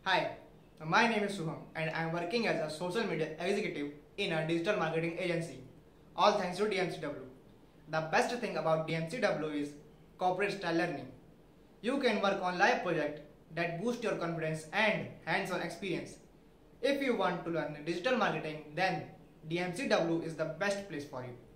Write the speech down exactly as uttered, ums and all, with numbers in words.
Hi, my name is Shubham and I am working as a social media executive in a digital marketing agency. All thanks to D M C W. The best thing about D M C W is corporate style learning. You can work on live projects that boost your confidence and hands-on experience. If you want to learn digital marketing, then D M C W is the best place for you.